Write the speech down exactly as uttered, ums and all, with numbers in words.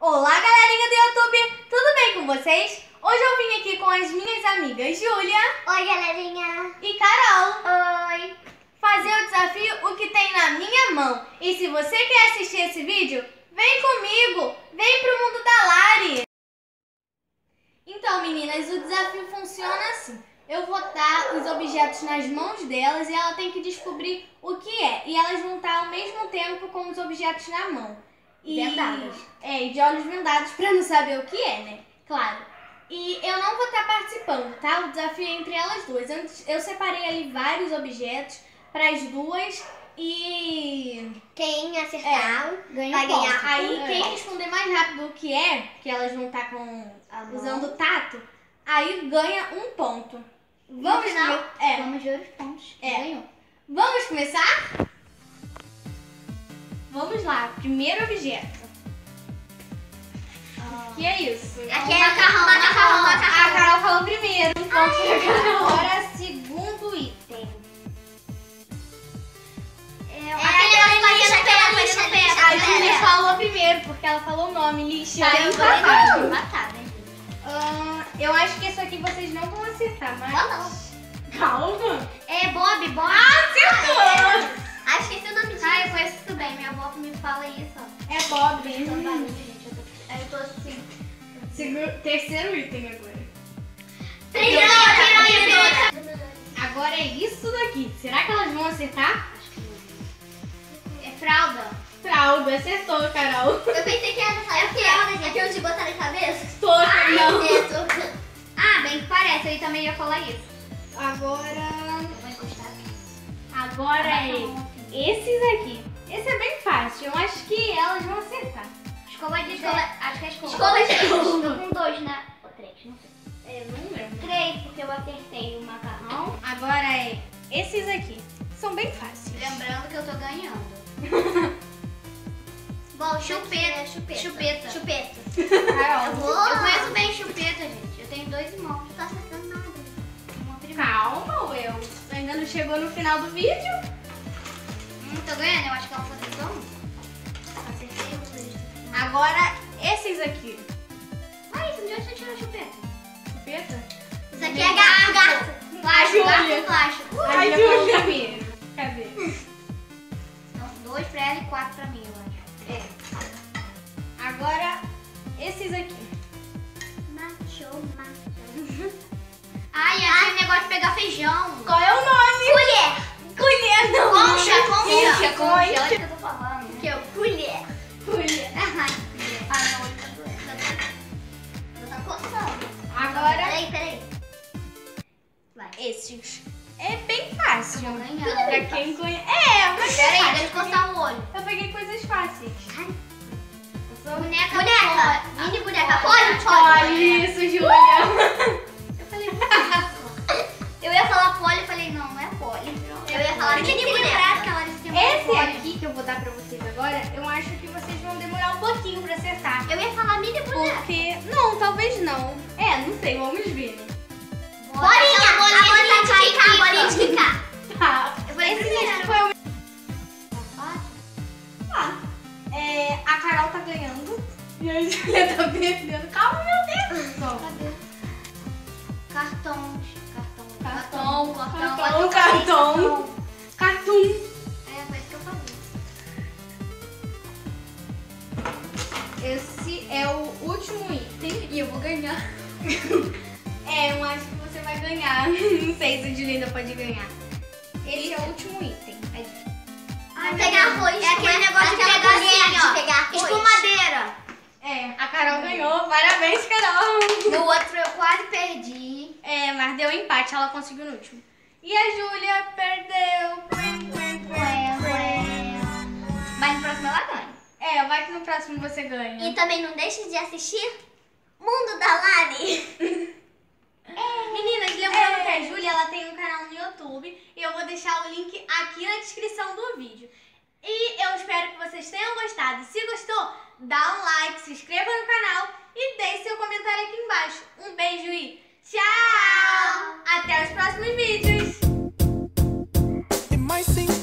Olá, galerinha do YouTube, tudo bem com vocês? Hoje eu vim aqui com as minhas amigas Júlia. Oi, galerinha. E Carol. Oi. Fazer o desafio O Que Tem Na Minha Mão. E se você quer assistir esse vídeo, vem comigo, vem pro mundo da Lari. Então, meninas, o desafio funciona assim. Eu vou dar os objetos nas mãos delas e ela tem que descobrir o que é. E elas vão estar ao mesmo tempo com os objetos na mão. E, Vendadas. É, e de olhos vendados pra não saber o que é, né? Claro. E eu não vou estar participando, tá? O desafio é entre elas duas. Antes, eu separei ali vários objetos para as duas e... Quem acertar É, ganha vai um ponto. ganhar. Aí É. quem responder mais rápido o que é, que elas vão estar com, usando o tato, aí ganha um ponto. Vamos final, ver- é. Vamos ver os pontos. É. Ganhou. Vamos começar? Vamos lá, primeiro objeto. O que é isso? Aqui é macarrão, macarrão, macarrão. A Carol falou primeiro. Um ponto pra Carol. Agora, segundo item. É, Aquele lixa, aquela lixa, lixa. A Júlia falou primeiro, porque ela falou o nome, lixa. Tá, eu vou empatado. matar, né? Ah, eu acho que isso aqui vocês não vão acertar, mas... Não. Calma. É Bob, Bob. Ah, acertou! Ah, é. Ah, esqueci o nome disso. Ah, eu conheço isso bem. Minha avó me fala isso, ó. É Bob. Então, Hum. barulho, gente. Eu tô, eu tô assim. Segundo, terceiro item agora. Treinadora, treinadora. Agora é isso daqui. Será que elas vão acertar? É fralda. Fralda, acertou, Carol. Eu pensei que era sabe o que é? Gente, aquilo de botar na cabeça. Toca, não. Isso. Ah, bem que parece. Eu também ia falar isso. Agora... Eu vou encostar aqui. Agora é esses aqui. Esse é bem fácil. Eu acho que elas vão acertar. Escova de Escova- dente. Acho que é escova. Escova de dente. Tô com dois, né? Ou três, não sei. É, não lembro. Três, porque eu acertei o macarrão. Agora é esses aqui. São bem fáceis. Lembrando que eu tô ganhando. Bom, Chupeta. chupeta. Chupeta. Chupeta. Carol, Eu vou. Eu conheço bem chupeta, gente. Eu tenho dois irmãos. Não tô acertando nada. Uma prima. calma, Will. Ainda não chegou no final do vídeo. Hum, tô ganhando. Eu acho que ela só acertou um. Acertei os dois. Agora esses aqui. Ah, isso. De onde você tirou a chupeta? Chupeta? Isso aqui é garfo, garfo. Plástico, Júlia. garfo, plástico. A Ai, Júlia falou Júlia. primeiro. Cadê? Então, dois pra ela e quatro pra mim, eu acho. É. Agora esses aqui. Macho, macho. Ai, é aquele negócio de pegar feijão. Qual é o nome? Colher. Colher, não. Concha, concha. Concha, Concha, concha. olha o que eu tô falando. Que é o colher. Colher. Ah, não, olho tá doendo. Eu tô coçando. Agora Peraí, peraí. esses. É bem fácil. Vou ganhar. Tudo bem. Pra quem conhece. É, mas é Peraí, fácil. deixa eu coçar o olho. Eu peguei coisas fáceis. Boneca. Boneca. pode. Mini boneca. Pode. Pode, pode. Olha isso, Júlia. Eu falei, eu ia falar poli, eu falei, não, não é poli. Eu ia falar mini Mini boneca. boneca, que ela disse que é mais Esse poli. aqui que eu vou dar pra vocês agora, eu acho que vocês vão demorar um pouquinho pra acertar. Eu ia falar mini boneca. Porque... Não, talvez não. É, não sei, vamos ver. Bolinha. A bolinha de quicar. A bolinha de quicar. Tá. Eu falei Esse primeiro. foi o... Fácil? Tá. É, a Carol tá ganhando. E a Júlia tá perdendo. Calma, meu Deus. Bom, Cadê? Cartões. Cartão. Cartão, Cartão. cartão, cartão. Cartoon. É, foi isso que eu falei. Esse é o último item e eu vou ganhar. É, eu acho que você vai ganhar. Não sei se a Julinda pode ganhar. Esse é o último item. É Vai pegar arroz. É aquele negócio de Aquela pegar bolinha assim, ó. de pegar arroz. Espumadeira. É, a Carol ganhou. Parabéns, Carol. No outro eu quase perdi. É, mas deu empate, ela conseguiu no último. E a Júlia perdeu. Mas no próximo ela ganha. É, vai que no próximo você ganha. E também não deixe de assistir Mundo da Lari. Meninas, lembrando É. que a Júlia ela tem um canal no YouTube e eu vou deixar o link aqui na descrição do vídeo. E eu espero que vocês tenham gostado. Se gostou, dá um like, se inscreva no canal e deixe seu comentário aqui embaixo. Um beijo e tchau! Até os próximos vídeos! It might seem